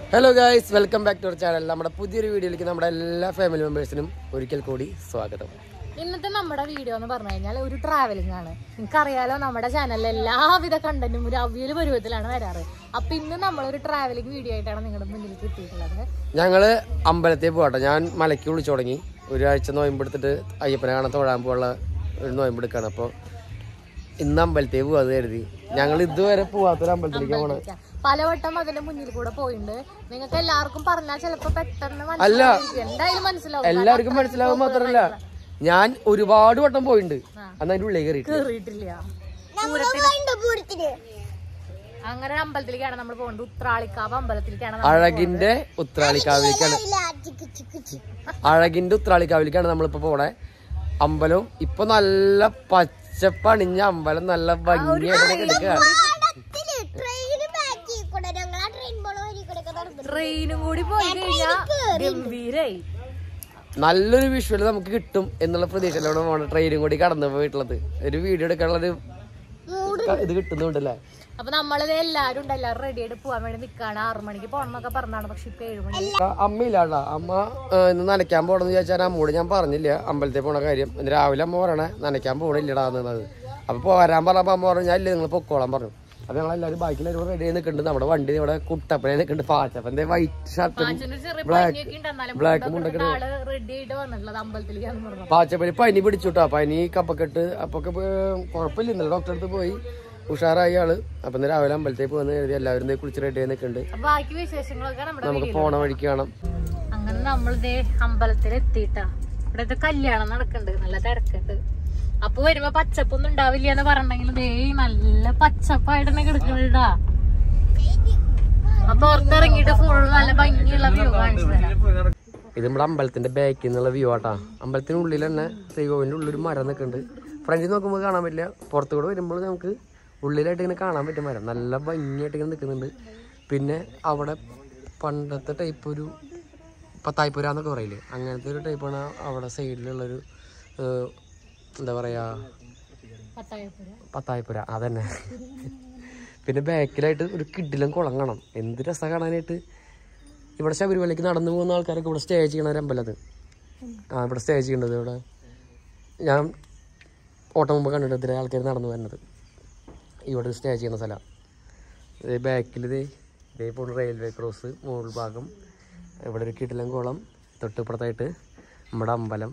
Hello guys, welcome back to our channel. നമ്മുടെ പുതിയൊരു വീഡിയോയിലേക്ക് നമ്മുടെ എല്ലാ ഫാമിലി മെമ്പേഴ്സിനും ഒരിക്കൽ കൂടി സ്വാഗതം. ഇന്നത്തെ നമ്മുടെ വീഡിയോ എന്ന് പറഞ്ഞു കഴിഞ്ഞാൽ ഒരു ട്രാവലിംഗ് ആണ്. നിങ്ങൾക്കറിയാലോ നമ്മുടെ ചാനലിൽ എല്ലാവിധ കണ്ടന്റും ഒരു അവിയൽ പരുവത്തിലാണ് വരാറ്. അപ്പൊ ഇന്ന് നമ്മളൊരു ട്രാവലിംഗ് വീഡിയോ ആയിട്ടാണ് നിങ്ങളുടെ മുന്നിലേക്ക് എത്തിയിട്ടുള്ളത്. ഞങ്ങള് അമ്പലത്തിൽ പോകട്ടെ. ഞാൻ മലയ്ക്ക് വിളിച്ചു തുടങ്ങി. ഒരാഴ്ച നോയമ്പെടുത്തിട്ട് അയ്യപ്പനെ കാണാൻ തൊഴാൻ പോകാനുള്ള ഒരു നോയമ്പെടുക്കാണ്. അപ്പോൾ ഇന്ന് അമ്പലത്തിൽ പോവാന്ന് കരുതി. ഞങ്ങൾ ഇതുവരെ പോവാത്തൊരു അമ്പലത്തിലേക്ക് പോകണം. പലവട്ടം അതിന്റെ മുന്നിൽ കൂടെ പോയിട്ടുണ്ട്. നിങ്ങൾക്ക് എല്ലാവർക്കും പറഞ്ഞാൽ ചിലപ്പോ പെട്ടെന്ന് എന്തായാലും മനസ്സിലാവും. എല്ലാവർക്കും മനസ്സിലാവും മാത്രമല്ല, ഞാൻ ഒരുപാട് വട്ടം പോയിട്ടുണ്ട്. അന്ന് അതിന്റെ ഉള്ളിൽ കേറിയിട്ടില്ല. അങ്ങനെ അമ്പലത്തിലേക്കാണ് നമ്മൾ പോകുന്നത്. ഉത്രാളിക്കാവ് അമ്പലത്തിലേക്കാണ്. അഴകിന്റെ ഉത്രാളിക്കാവിലേക്കാണ് നമ്മളിപ്പോ പോണേ. അമ്പലവും ഇപ്പൊ നല്ല പച്ചപ്പണിഞ്ഞ അമ്പലം, നല്ല ഭംഗിയായിട്ട് എടുക്കുക. ട്രെയിനും കൂടി പോയി കഴിഞ്ഞാൽ ഗംഭീരായി നല്ലൊരു വിഷ്വൽ നമുക്ക് കിട്ടും എന്നുള്ള പ്രതീക്ഷയിലാണ് പോണത്. ട്രെയിനും കൂടി കടന്നു പോയിട്ടുള്ളത് ഒരു വീഡിയോ എടുക്കാനുള്ള ഒരു ഇത് കിട്ടുന്നുണ്ടല്ലേ. അപ്പൊ നമ്മളിത് എല്ലാരും റെഡി ആയിട്ട് പോവാൻ വേണ്ടി നിക്കാണ്. 6 മണിക്ക് പോണെന്നൊക്കെ പറഞ്ഞാണ്. പക്ഷെ ഇപ്പൊ 7 മണി. അമ്മയില്ലാണ്ടാ. അമ്മ ഇന്ന് നനയ്ക്കാൻ പോകണമെന്ന് ചോദിച്ചാൽ അമ്മോട് ഞാൻ പറഞ്ഞില്ല അമ്പലത്തിൽ പോണ കാര്യം. ഇന്ന് രാവിലെ അമ്മ പറയണേ നനയ്ക്കാൻ പോകണില്ലടാന്നത്. അപ്പൊ വരാൻ പറഞ്ഞപ്പോ അമ്മ പറഞ്ഞു ഞാൻ ഇല്ല, നിങ്ങൾ പൊക്കോളാൻ പറഞ്ഞു. അപ്പൊ ഞങ്ങളെല്ലാവരും ബാക്കിലെല്ലാവരും റെഡി ആയി നിൽക്കുന്നുണ്ട്. നമ്മുടെ വണ്ടി ഇവിടെ കുട്ടപ്പനെ നിൽക്കുന്നുണ്ട്. പാച്ചപ്പന്റെ വൈറ്റ് ഷർട്ടും ബ്ലാക്ക് മുണ്ടൊക്കെ. പാച്ചപ്പന് പനി പിടിച്ചുട്ടോ. പനി കപ്പക്കെട്ട് അപ്പൊക്കെ കുഴപ്പമില്ല. ഇന്നലെ ഡോക്ടറെ അടുത്ത് പോയി ഉഷാറായി ആള്. അപ്പൊ ഇന്ന് രാവിലെ അമ്പലത്തേക്ക് പോകുന്ന കരുതി എല്ലാവരും കുളിച്ച് റെഡി ആയി നിൽക്കുന്നുണ്ട്. നമുക്ക് പോണ വഴിക്ക് കാണാം. അങ്ങനെ നമ്മളിതേ അമ്പലത്തിൽ എത്തിയിട്ടാ. ഇവിടത്തെ കല്യാണം നടക്കുന്നുണ്ട്, നല്ല തിരക്കുണ്ട്. അപ്പൊ വരുമ്പോ പച്ചപ്പൊന്നും ഉണ്ടാവില്ല എന്ന് പറഞ്ഞെങ്കിൽ ദേ നല്ല പച്ചപ്പായിട്ട് തന്നെ കിടക്കണ്ടാ. അപ്പൊ പുറത്തിറങ്ങിയിട്ട് ഫുൾ നല്ല ഭംഗിയുള്ള വ്യൂ കാണിച്ചു തരാം. ഇത് നമ്മുടെ അമ്പലത്തിന്റെ ബാക്കിൽ നിന്നുള്ള വ്യൂ ആട്ടാ. അമ്പലത്തിനുള്ളിൽ തന്നെ ശ്രീകോവിലിന്റെ ഉള്ളൊരു മരം നിൽക്കുന്നുണ്ട്. ഫ്രണ്ടിൽ നോക്കുമ്പോൾ കാണാൻ പറ്റില്ല. പുറത്തുകൂടെ വരുമ്പോൾ നമുക്ക് ഉള്ളിലായിട്ട് ഇങ്ങനെ കാണാൻ പറ്റും മരം. നല്ല ഭംഗിയായിട്ട് ഇങ്ങനെ നിൽക്കുന്നുണ്ട്. പിന്നെ അവിടെ പണ്ടത്തെ ടൈപ്പ് ഒരു പത്തായിപ്പുര എന്നൊക്കെ പറയില്ലേ, അങ്ങനത്തെ ഒരു ടൈപ്പാണ് അവിടെ സൈഡിലുള്ളൊരു എന്താ പറയാ പത്തായപ്പുര അതന്നെ. പിന്നെ ബാക്കിലായിട്ട് ഒരു കിടിലം കുളം കാണാം. എന്ത് രസം കാണാനായിട്ട്. ഇവിടെ ശബരിമലയ്ക്ക് നടന്നു പോകുന്ന ആൾക്കാരൊക്കെ ഇവിടെ സ്റ്റേ ചെയ്യണ ഒരു അമ്പലം അത്. ഇവിടെ സ്റ്റേ ചെയ്യേണ്ടത്. ഇവിടെ ഞാൻ ഓട്ടം മുമ്പ് കണ്ടിട്ട് ഇതിലെ ആൾക്കാർ നടന്നു വരുന്നത് ഇവിടെ സ്റ്റേ ചെയ്യുന്ന സ്ഥലം. ബാക്കിൽ ഇതേപോലെ റെയിൽവേ ക്രോസ്, മുകൾ ഭാഗം, ഇവിടെ ഒരു കിടിലം കുളം, തൊട്ടിപ്പുറത്തായിട്ട് നമ്മുടെ അമ്പലം.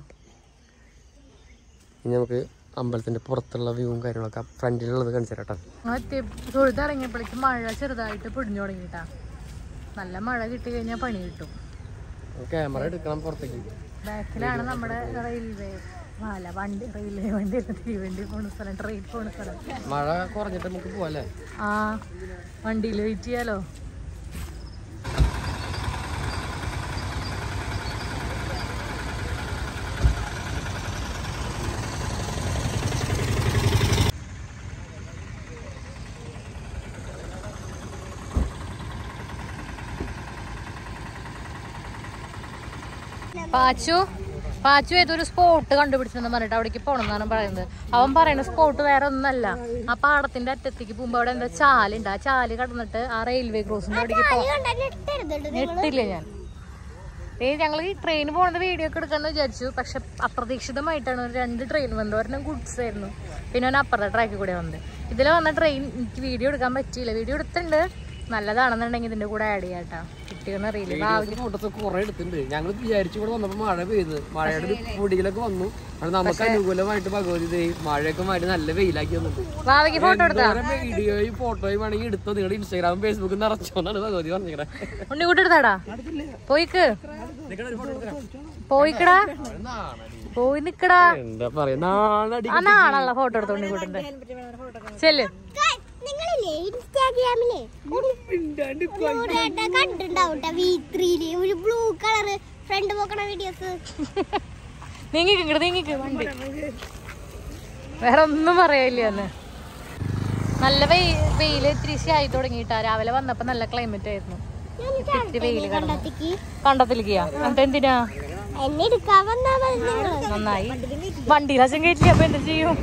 ഇനി നമുക്ക് അമ്പലത്തിന്റെ പുറത്തുള്ള വ്യൂവും കാര്യങ്ങളൊക്കെ ഫ്രണ്ടിലുള്ളത് കാണിച്ചു തരാം. തൊഴുതിറങ്ങിയപ്പോഴേക്കും മഴ ചെറുതായിട്ട് പൊടിഞ്ഞു തുടങ്ങിട്ടാ. നല്ല മഴ കിട്ടി കഴിഞ്ഞാൽ പണി കിട്ടും. ക്യാമറ എടുക്കണം പുറത്തേക്ക്. ബാക്കിലാണ് നമ്മുടെ റെയിൽവേ വണ്ടി, റെയിൽവേ വണ്ടി, തീവണ്ടി പോണ സ്ഥലം, ട്രെയിൻ പോണ സ്ഥലം. മഴ കുറഞ്ഞിട്ട് നമുക്ക് പോവാല്ലേ? ആ, വണ്ടിയിൽ വെയിറ്റ് ചെയ്യാലോ. പാച്ചു ഏതൊരു സ്പോട്ട് കണ്ടുപിടിച്ചെന്ന് പറഞ്ഞിട്ട് അവിടേക്ക് പോണെന്നാണ് പറയുന്നത്. അവൻ പറയുന്ന സ്പോട്ട് വേറെ ഒന്നല്ല, ആ പാടത്തിന്റെ അറ്റത്തേക്ക് പോകുമ്പോ അവിടെ എന്താ ചാലുണ്ട്. ആ ചാല് കടന്നിട്ട് ആ റെയിൽവേ ക്രോസിന്റെ അവിടേക്ക് ഞെട്ടില്ല ഞാൻ. ഞങ്ങൾ ഈ ട്രെയിൻ പോണത് വീഡിയോ ഒക്കെ എടുക്കാന്ന് വിചാരിച്ചു. പക്ഷെ അപ്രതീക്ഷിതമായിട്ടാണ് 2 ട്രെയിൻ വന്നത്. ഒരെണ്ണം ഗുഡ്സ് ആയിരുന്നു, പിന്നെ അവൻ അപ്പുറത്തെ ട്രാക്കിൽ കൂടെ വന്നത്. ഇതിൽ വന്ന ട്രെയിൻ എനിക്ക് വീഡിയോ എടുക്കാൻ പറ്റിയില്ല. വീഡിയോ എടുത്തിട്ടുണ്ട്, നല്ലതാണെന്നുണ്ടെങ്കിൽ ഇതിന്റെ കൂടെ ആഡ് ചെയ്യാട്ടാ. കിട്ടിയെന്ന് അറിയില്ല. ഫോട്ടോസ് കുറെ എടുത്തിട്ടുണ്ട്. ഞങ്ങൾ വിചാരിച്ചു ഇവിടെ വന്നപ്പോ മഴ പെയ്ത്, മഴയുടെ ഒരു പൊടിയിലൊക്കെ വന്നു. നമുക്ക് അനുകൂലമായിട്ട് ഭഗവതി മഴയൊക്കെ മാറ്റി നല്ല വെയിലാക്കി വന്നിട്ടുണ്ട്. ഫോട്ടോ എടുത്താ വീഡിയോയും ഫോട്ടോയും വേണമെങ്കിൽ എടുത്തോ. നിങ്ങളുടെ ഇൻസ്റ്റാഗ്രാമും ഫേസ്ബുക്കും നിറച്ചോന്നാണ് ഭഗവതി പറഞ്ഞിട്ട്. ഉണ്ണിക്കൂട്ടി എടുത്താടാ. പോയിക്കടാ, പോയി നിക്കടാ. എന്താ പറയാ, നാണല്ല ഫോട്ടോ എടുത്ത ഉണ്ണിക്കൂട്ടിന്റെ. ചെല്ല്. നിങ്ങളില്ലേ ഇൻസ്റ്റാഗ്രാമില് കണ്ടിട്ടുണ്ടാവും ഒരു ബ്ലൂ കളർ ഫ്രണ്ട് പോക്കണ വീഡിയോസ്. നീങ്ങിക്ക് വണ്ടി. വേറെ ഒന്നും പറയില്ല. നല്ല വെയില് ഇത്തിരി ആയി തുടങ്ങിയിട്ടാ. രാവിലെ വന്നപ്പോ നല്ല ക്ലൈമറ്റ് ആയിരുന്നു. വെയില് കണ്ടത്തിലേക്കാ. എന്നിട്ട് എന്തിനാ നന്നായി വണ്ടിയിൽ അച്ഛൻ കയറ്റില്ല. അപ്പൊ എന്താ ചെയ്യും?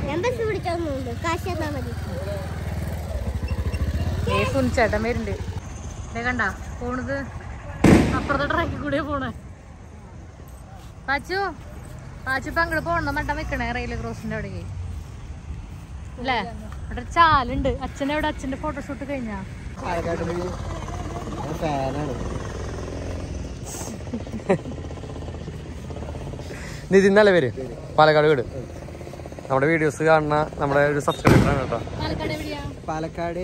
സുനിച്ചേട്ടൻ വരുന്നുണ്ട്. കണ്ടാ പോണത് അപ്പുറത്തെ ട്രാക്കിൽ കൂടെ പോണേ. പാച്ചു ഇപ്പൊ അങ്ങോട്ട് പോകണം മട്ടം വെക്കണേ റെയിൽവേ ക്രോസിന്റെ അവിടേക്ക് അല്ലേ? അവിടെ ചാലുണ്ട്. അച്ഛനെവിടെ? അച്ഛന്റെ ഫോട്ടോഷൂട്ട് കഴിഞ്ഞാ? നിതിൻ നല്ല പേര്, പാലക്കാട് വീട്. നമ്മുടെ വീഡിയോസ് കാണുന്ന നമ്മുടെ ഒരു സബ്സ്ക്രൈബറാണ് കേട്ടോ. പാലക്കാട്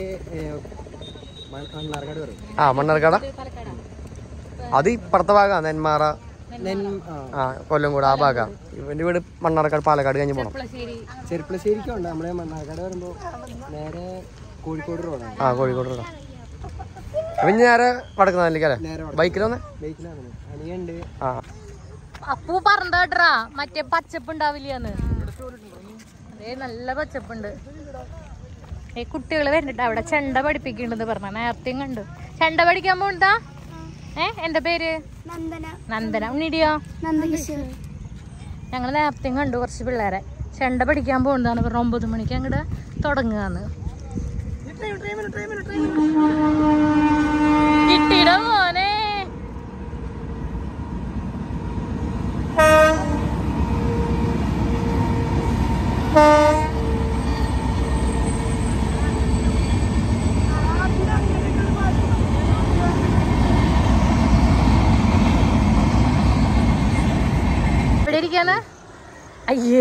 മണ്ണാർക്കാട്. അത് ഇപ്പുറത്തെ ഭാഗമാണ് നെന്മാറ, കൊല്ലംകോട് ആ ഭാഗം. ഇവന്റെ വീട് മണ്ണാർക്കാട്, പാലക്കാട് കഴിഞ്ഞ് പോണം. ചെർപ്പളശ്ശേരിക്കും ഉണ്ട്. നമ്മളെ മണ്ണാർക്കാട് വരുമ്പോ നേരെ കോഴിക്കോട് റോഡാണ്. കോഴിക്കോട് റോഡാ. അപ്പൊ നേരെ വടക്കുന്നാലിലേക്കല്ലേ? ബൈക്കിലൊന്നെ അനിയുണ്ട്. അപ്പൂ പറഞ്ഞാ മറ്റേ പച്ചപ്പ് ഉണ്ടാവില്ലാന്ന്. അതേ നല്ല പച്ചപ്പുണ്ട്. ഈ കുട്ടികള് വരുന്നുണ്ട് അവിടെ. ചെണ്ട പഠിപ്പിക്കണ്ടെന്ന് പറഞ്ഞ നേരത്തെയും കണ്ടു. ചെണ്ട പഠിക്കാൻ പോണ്ടാ? എന്റെ പേര് നന്ദന. ഉണ്ണിടിയോ? ഞങ്ങള് നേരത്തെയും കണ്ടു കുറച്ച് പിള്ളേരെ ചെണ്ട പഠിക്കാൻ പോകണ്ടതാണ് പറഞ്ഞ. 9 മണിക്ക് അങ്ങോട്ട് തുടങ്ങുകയെന്ന്. കിട്ടിയിട മോനെ. അയ്യേ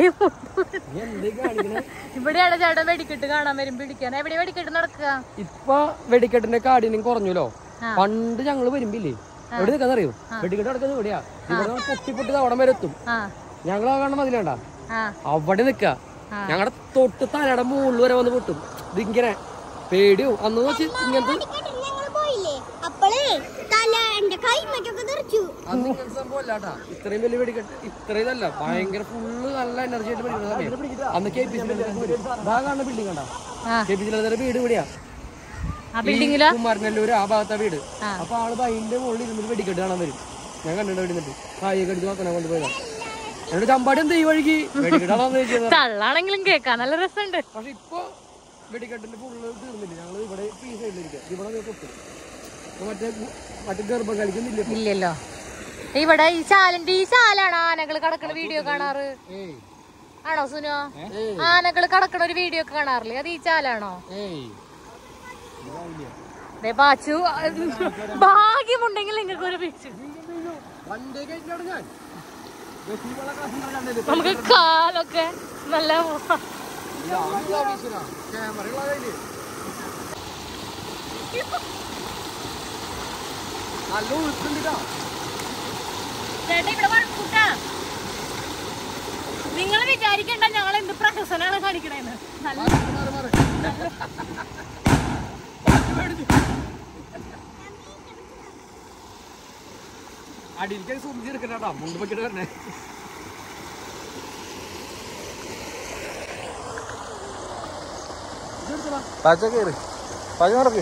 ഇവിടെയാണ് ചേട്ടൻ വെടിക്കെട്ട് കാണാൻ വരും പിടിക്കാൻ. എവിടെ വെടിക്കെട്ട് നടക്കുക? ഇപ്പൊ വെടിക്കെട്ടിന്റെ കാഠിന്യം കുറഞ്ഞല്ലോ. പണ്ട് ഞങ്ങള് വരുമ്പില്ലേ എവിടെ നിൽക്കാന്നറിയോ? വെടിക്കെട്ട് നടക്കുന്നത് എവിടെയാ? ഇവിടെ പൊട്ടി അവിടെ വരെ എത്തും. ഞങ്ങൾ കാണുന്ന മതിലേണ്ട അവിടെ നിക്ക. ഞങ്ങളുടെ തൊട്ട് തലയുടെ മുകളിൽ വരെ വന്ന് പൊട്ടും. ഇതിങ്ങനെ പേടിയോ അന്ന് വെച്ച് ഇങ്ങനത്തെ സംഭവമല്ലാട്ടാ. ഇത്രയും വലിയ വെടിക്കെട്ട് ഇത്രയും അല്ല, ഭയങ്കര ഫുള്ള് നല്ല എനർജി ആയിട്ട് പഠിക്കുന്ന സമയം. അന്ന് കാണുന്ന ബിൽഡിംഗ് കണ്ടാ? KPC വീട് ഇവിടെയാ, കുമാരനല്ലൂര് ആ ഭാഗത്താ വീട്. അപ്പൊ ആള് അതിന്റെ മുകളിൽ ഇരുന്നിട്ട് വെടിക്കെട്ട് കാണാൻ വരും. ഞാൻ കണ്ടിട്ട് വരുന്നുണ്ട്. കായൊക്കെ അടിച്ച് നോക്കാൻ കൊണ്ടുപോയതാ. എന്നോട് ചമ്പാടി എന്ത് ഈ വഴിക്ക് വെടിക്കെട്ടാണെങ്കിലും കേൾക്കാൻ നല്ല രസമുണ്ട്. പക്ഷെ ഇപ്പൊ വെടിക്കെട്ടിന്റെ ഫുള്ള് തീർന്നില്ല. ഞങ്ങള് ഇവിടെ ഈ സൈഡിലിരിക്കുക. ഇവിടെ പൊട്ടും. മറ്റേ ഗർഭം കളിക്കുന്നില്ല ഇല്ലല്ലോ. ഇവിടെ ഈ ചാലാണോ ആനകൾ കടക്കണ വീഡിയോ കാണാറ്? ആണോ സുനോ? ആനകൾ കടക്കണ ഒരു വീഡിയോ ഒക്കെ കാണാറില്ലേ? അത് ഈ ചാലാണോ? പാച്ചു ഭാഗ്യമുണ്ടെങ്കിൽ നിങ്ങൾക്ക് ഒരു പിക്ചർ നമുക്ക് കാലൊക്കെ നല്ല ചേട്ടാ ഇവിടെ വഴക്കൂട്ടാ. നിങ്ങൾ വിചാരിക്കണ്ട ഞങ്ങൾ എന്ത് പ്രഹസനാണ് കാണിക്കണേന്ന്. അടിയിലേക്ക് സൂചിച്ചെടുക്കണ്ടാ മുണ്ട് പറ്റിട്ട് വരണേ. പാച്ചേറി പാച നടക്ക്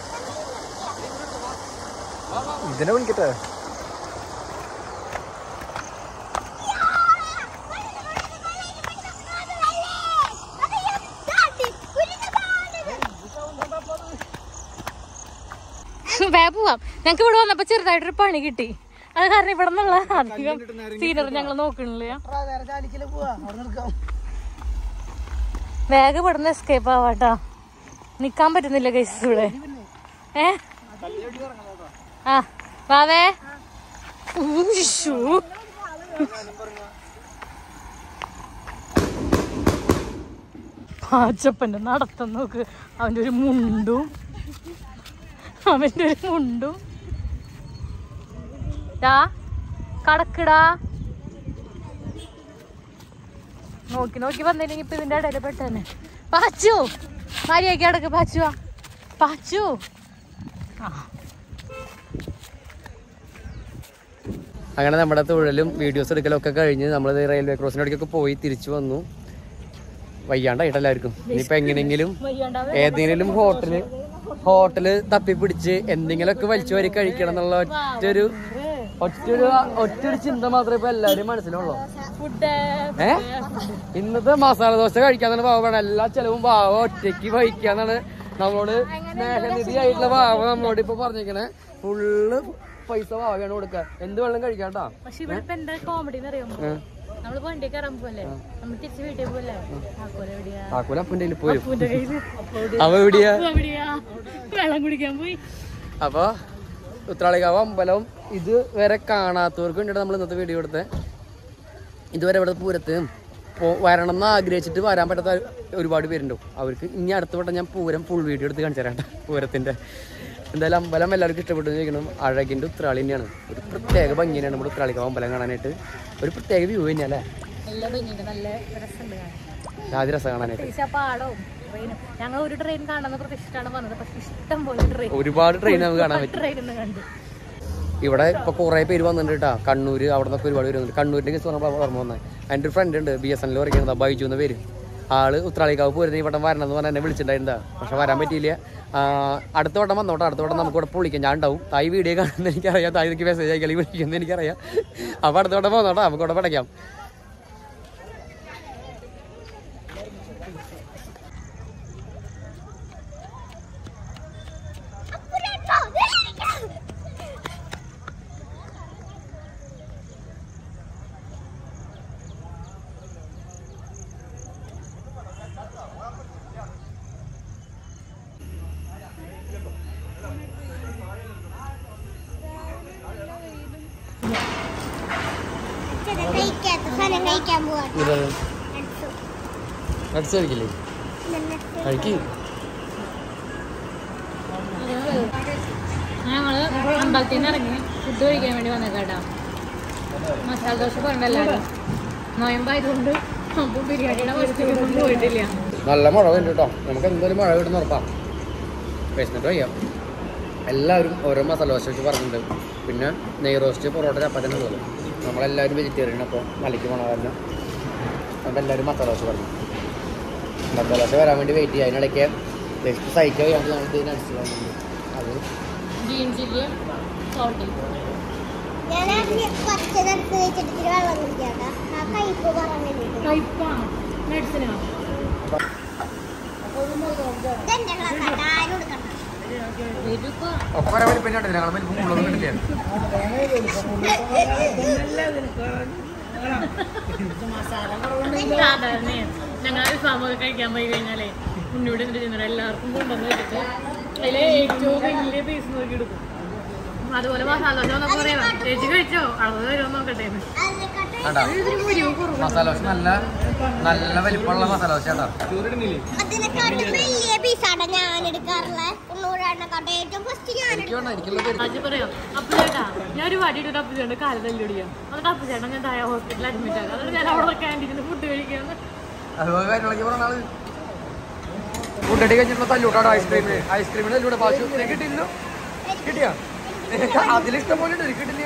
ഇതിനെ വിളിക്കട്ടെ. പോവാം. ഞങ്ങക്ക് ഇവിടെ വന്നപ്പോ ചെറുതായിട്ടൊരു പണി കിട്ടി. അത് കാരണം ഇവിടെ നിന്നുള്ള അധികം സീനറി ഞങ്ങൾ നോക്കണില്ല. വേഗം ഇവിടെ നിന്ന് എസ്കേപ്പ് ആവാട്ടാ. നിക്കാൻ പറ്റുന്നില്ല കേസ് ഇവിടെ. ആ വാവേ പാച്ചപ്പന്റെ നടത്തം നോക്ക്. അവന്റെ ഒരു മുണ്ടും കടക്കിടാ നോക്കി നോക്കി വന്നില്ലെങ്കിൽ ഇപ്പൊ ഇതിന്റെ ഇടയിൽ പെട്ടെന്നെ. പാച്ചു മര്യാദയ്ക്ക് അടക്ക്. പാച്ചു അങ്ങനെ നമ്മുടെ തൊഴിലും വീഡിയോസ് എടുക്കലും ഒക്കെ കഴിഞ്ഞ് നമ്മൾ റെയിൽവേ ക്രോസിനോടൊക്കെ പോയി തിരിച്ചു വന്നു. വയ്യാണ്ടായിട്ട് എല്ലാവർക്കും. ഇനിയിപ്പോ എങ്ങനെയെങ്കിലും ഏതെങ്കിലും ഹോട്ടല് തപ്പിപ്പിടിച്ച് എന്തെങ്കിലുമൊക്കെ വലിച്ചു വരി കഴിക്കണം എന്നുള്ള ഒറ്റൊരു ചിന്ത മാത്രമേ ഇപ്പൊ എല്ലാവരും മനസ്സിലുള്ളൂ. ഇന്നത്തെ മസാല ദോശ കഴിക്കാന്നാണ് ഭാവമാണ്. എല്ലാ ചെലവും ഭാവം ഒറ്റയ്ക്ക് വഹിക്കാന്നാണ് നമ്മളോട് സ്നേഹനിധി ആയിട്ടുള്ള ഭാവം നമ്മളോട് ഇപ്പൊ പറഞ്ഞിരിക്കണേ. ഫുള്ള് പൈസ വാങ്ങാണ് കൊടുക്കുക. എന്ത് വെള്ളം കഴിക്കാട്ടാ. പക്ഷെ ഇവിടെ ഇപ്പൊ എന്താ കോമഡി എന്ന് അറിയാമോ? നമ്മള് വണ്ടി കയറാൻ പോലെ നമ്മൾ തിരിച്ച് വീട്ടിൽ പോലെ താക്കോല അപ്പൻ്റെ കയ്യിൽ പോയി. അവ എവിടെയാ? വെള്ളം കുടിക്കാൻ പോയി. അപ്പൊ ഉത്രാളിക്കാവ് അമ്പലം ഇത് വരെ കാണാത്തവർക്ക് വേണ്ടിയിട്ട് നമ്മൾ ഇന്നത്തെ വീഡിയോ എടുത്തത്. ഇതുവരെ ഇവിടെ പൂരത്ത് വരണം എന്ന് ആഗ്രഹിച്ചിട്ട് വരാൻ പറ്റാത്ത ഒരുപാട് പേരുണ്ടാവും. അവർക്ക് ഇനി അടുത്ത വട്ടം ഞാൻ പൂരം ഫുൾ വീഡിയോ എടുത്ത് കാണിച്ചു തരാം പൂരത്തിന്റെ. എന്തായാലും അമ്പലം എല്ലാവർക്കും ഇഷ്ടപ്പെട്ടു ചോദിക്കണം. അഴകിന്റെ ഉത്രാളി തന്നെയാണ്. ഒരു പ്രത്യേക ഭംഗിയാണ് നമ്മുടെ ഉത്രാളിക്കാവ് അമ്പലം കാണാനായിട്ട്. ഒരു പ്രത്യേക വ്യൂ തന്നെയല്ലേ. ആദ്യ രസം കാണാനായിട്ട് ഞങ്ങൾ ഒരു ട്രെയിൻ കാണുന്ന പ്രതീക്ഷിച്ചിട്ടാണ് വന്നത്. പക്ഷെ ഇഷ്ടം പോലെ ഒരുപാട് ട്രെയിൻ നമുക്ക് കാണാൻ പറ്റും. ഇവിടെ ഇപ്പൊ കുറെ പേര് വന്നിട്ടുണ്ട് കേട്ടോ. കണ്ണൂര് അവിടെ നിന്നൊക്കെ ഒരുപാട് പേര് വന്നിട്ടുണ്ട്. കണ്ണൂരിന്റെ കേസ് പറഞ്ഞപ്പോൾ ഓർമ്മ വന്നത്. എൻ്റെ ഒരു ഫ്രണ്ട് ഉണ്ട് BSNL പറയുന്നത് ബൈജു എന്ന പേര്. ആള് ഉത്രാളിക്കാവ് പോരുന്ന ഈ വട്ടം വരണം എന്ന് പറഞ്ഞാൽ എന്നെ വിളിച്ചിട്ടുണ്ടായിരുന്നാ. പക്ഷെ വരാൻ പറ്റിയില്ല. അടുത്ത വട്ടം വന്നോട്ടെ. അടുത്ത വട്ടം നമുക്ക് ഇവിടെ പൊളിക്കാം. ഞാൻ ഉണ്ടാവും. തായ് വീഡിയോ കാണുന്ന എനിക്കറിയാം. തായ് എനിക്ക് മെസ്സേജ് അയക്കാൻ വിളിക്കുന്നത് എനിക്കറിയാം. അപ്പൊ അടുത്ത വട്ടം വന്നോട്ടെ. നമുക്ക് ഇവിടെ പഠിക്കാം. കഴിക്കില്ലേ? കഴിക്ക്. ഞങ്ങള് അമ്പലത്തിൽ നിന്ന് ഇറങ്ങി ഫുഡ് കഴിക്കാൻ വേണ്ടി വന്നേക്കാട്ടാ. മസാല ദോശ പറഞ്ഞല്ലാരും നോയമ്പായതുകൊണ്ട് ബിരിയാണിയുടെ വശത്തേക്കൊന്നും പോയിട്ടില്ല. നല്ല മഴ ഉണ്ട് കേട്ടോ. നമുക്ക് എന്തായാലും മഴ കിട്ടുന്ന ഉറപ്പാണ്. വിശന്നിട്ട് വയ്യാം. എല്ലാവരും ഓരോ മസാല ദോശ വെച്ച് പറഞ്ഞിട്ടുണ്ട്. പിന്നെ നെയ് റോസ്റ്റ്, പൊറോട്ട, ചപ്പാത്തി ഉള്ളത്. നമ്മളെല്ലാവരും വെജിറ്റേറിയൻ. അപ്പോൾ മലയ്ക്ക് പോകണ കാരണം അതുകൊണ്ട് എല്ലാവരും മസാല ദോശ പറഞ്ഞു. മസാല ദോശ വരാൻ വേണ്ടി വെയിറ്റ് ചെയ്യുക. അതിനിടയ്ക്ക് ജസ്റ്റ് സഹിക്കാൻ വയ്യാണ്ട് നമുക്ക് ഇതിന് അടിച്ചു പോകുന്നുണ്ട്. അത് ഗ്രീൻ ചില്ലി സോൾട്ടി. ഒപ്പര വലിപ്പം ഞങ്ങൾ വലിപ്പം കൂടുതലൊന്നും കിട്ടില്ല. ഞങ്ങൾ സാമൂഹ്യം കഴിക്കാൻ പോയി കഴിഞ്ഞാലേ മുന്നോട്ട് ചെന്നിട്ട് എല്ലാവർക്കും കൊണ്ടുവന്ന് വെച്ചിട്ട് അതിലെ ഏറ്റവും വലിയ പീസ് നോക്കി എടുക്കും. അതുപോലെ മസാല ദോശ ഒന്നൊക്കെ പറയാം. ചേച്ചി കഴിച്ചോ? അളവ് വരുമോ നോക്കട്ടെ. മസാല ദോശ നല്ല നല്ല വലിപ്പമുള്ള മസാല ദോശ കേട്ടോ. പറയാം അപ്പുചേട്ടാ ഞാൻ ഒരു വടിയിട്ട് അപ്പുചേട്ടൻ്റെ കാല് തല്ലിടിക്കാം. എന്നിട്ട് അപ്പുചേട്ടൻ ഞാൻ തായ ഹോസ്പിറ്റലിൽ അഡ്മിറ്റ് ആക്കാം. അതുകൊണ്ട് ഞാൻ അവിടെ ക്യാൻറ്റീനിൽ ഫുഡ് കഴിക്കാന്ന്. അതുപോലെ കാര്യങ്ങളൊക്കെ പറഞ്ഞാൽ ഫുഡ് അടി കഴിഞ്ഞിട്ടുള്ള തല്ലൂട്ടാണ് ഐസ്ക്രീമിന്. ഐസ്ക്രീമിന് തല്ലൂടെ പാശു കിട്ടിയില്ലോ. കിട്ടിയാ അതിലിഷ്ടം പോലെ ഉണ്ട്. കിട്ടില്ല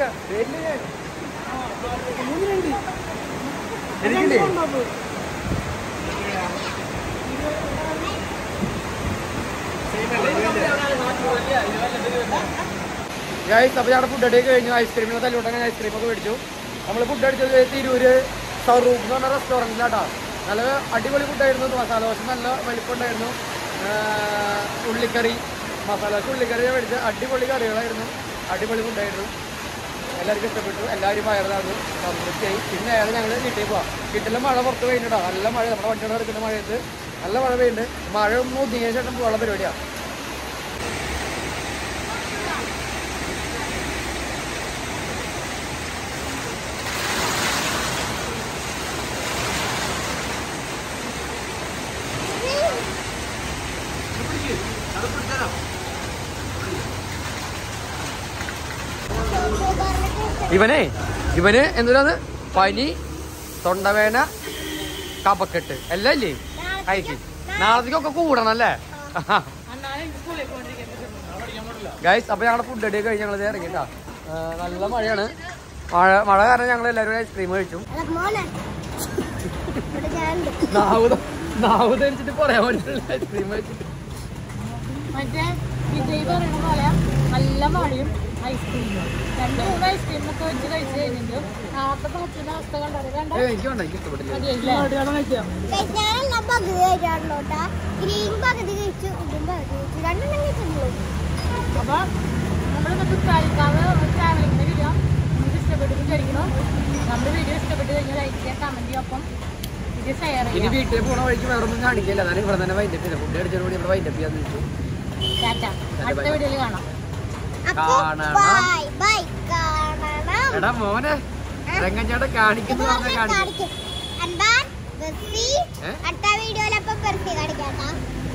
എനിക്കില്ലേ? അപ്പൊ ഞങ്ങളുടെ ഫുഡ് അടി കഴിഞ്ഞു. ഐസ്ക്രീമിന് തല്ലൂട്ടാൻ ഐസ്ക്രീമൊക്കെ മേടിച്ചു. നമ്മൾ ഫുഡ് അടിച്ചത് തിരൂര് സൗറൂപ്പ് എന്ന് പറഞ്ഞ റെസ്റ്റോറൻറ്റിലാട്ടോ. നല്ല അടിപൊളി ഫുഡായിരുന്നു. മസാല ദോശ നല്ല വലിപ്പമുണ്ടായിരുന്നു. ഉള്ളിക്കറി, മസാല ദോശ ഉള്ളിക്കറി മേടിച്ച് അടിപൊളി കറികളായിരുന്നു. അടിപൊളി ഫുഡായിരുന്നു. എല്ലാവർക്കും ഇഷ്ടപ്പെട്ടു. എല്ലാവരും വയറിലാണ് സംതൃപ്തിയായി. പിന്നെ ഏറെ ഞങ്ങൾ വീട്ടിൽ പോവാം. വീട്ടിലെ മഴ പുറത്ത് പെയ്യുന്നുണ്ടോ? നല്ല മഴ. നമ്മുടെ വണ്ടിയുടെ എടുക്കുന്ന മഴയത്ത് നല്ല മഴ പെയ്യുന്നുണ്ട്. മഴ ഒന്നും ഒതുങ്ങിയ ശേഷം പോകാനുള്ള പരിപാടിയാണ്. ഇവന് എന്തിനാണ് പനി, തൊണ്ടവേന, കഫക്കെട്ട് എല്ലാം ഇല്ലേ? അയക്ക് നാളത്തേക്കൊക്കെ കൂടണം അല്ലേ ഗൈസ്? അപ്പൊ ഞങ്ങളുടെ ഫുഡ് അടി കഴിഞ്ഞ് ഞങ്ങൾ ഇറങ്ങിട്ടാ. നല്ല മഴയാണ്. മഴ കാരണം ഞങ്ങൾ എല്ലാവരും ഐസ്ക്രീം കഴിച്ചു. നാവ് ധരിച്ചിട്ട് പറയാൻ പറ്റില്ല. ഐസ്ക്രീം കഴിച്ചിട്ട് നല്ല മഴയും ഐസ്ക്രീമും 2-3 ഐസ്ക്രീമൊക്കെ വെച്ച് കഴിച്ചു കഴിഞ്ഞെങ്കിലും നാളത്തെ പറ്റുന്ന അവസ്ഥ കണ്ടത് അപ്പൊ നമ്മളിന്നത്തെ കളിക്കാവ് നമ്മുടെ വീഡിയോ ഇഷ്ടപ്പെട്ട് കഴിഞ്ഞാൽ ലൈക്ക് ചെയ്യാൻ കമന്റ് ചെയ്യും. ഒപ്പം ഇത് ഷെയർ ഇനി ചെയ്യാം. വീട്ടിൽ പോണ വഴിക്ക് വേറെ ഒന്നും കാണിക്കില്ല. അതാണ് ഇവിടെ തന്നെ വൈൻഡപ്പ് ചെയ്തത്. ഫുഡ് അടിച്ചതോടെ ഇവിടെ വൈൻഡപ്പ് ചെയ്യാന്ന് വെച്ചു. അടുത്ത വീഡിയോയിൽ കാണാം. ബൈ ബൈ കാണണം. എടാ മോനെ രംഗഞ്ചേട്ടൻ കാണിക്കുന്നു പറഞ്ഞാൽ കാണിക്കും. എന്താ അടുത്ത വീഡിയോയിലപ്പം പെർഫി കാണിക്കാം.